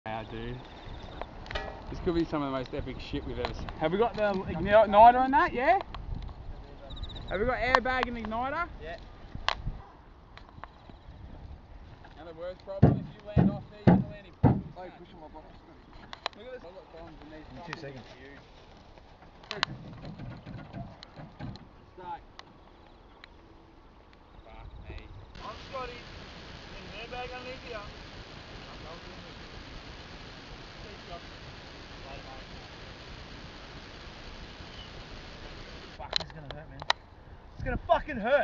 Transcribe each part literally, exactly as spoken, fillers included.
Wow, dude. This could be some of the most epic shit we've ever seen. Have we got the igniter on that, yeah? Have we got airbag and igniter? Yeah. And the worst problem, if you land off there, you're going to land in fucking sand. Hey, push him up, Scotty. Look at this. I've got bombs and these In two seconds. huge. Start. Fuck me. I'm Scotty. There's an airbag underneath here. I'm going in with you. Please, Scott. Later, mate. Fuck, this is gonna hurt, man. It's gonna fucking hurt.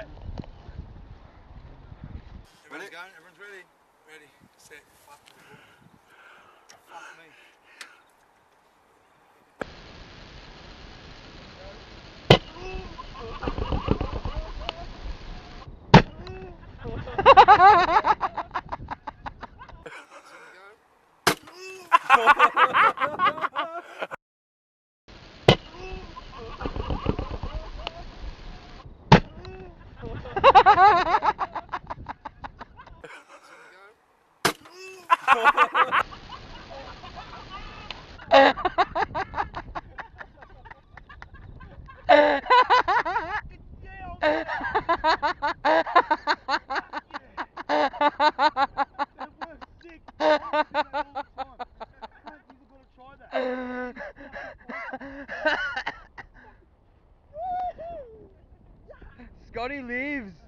Everyone's going, everyone's ready. Ready, set, fuck. Fuck me. Scotty leaves.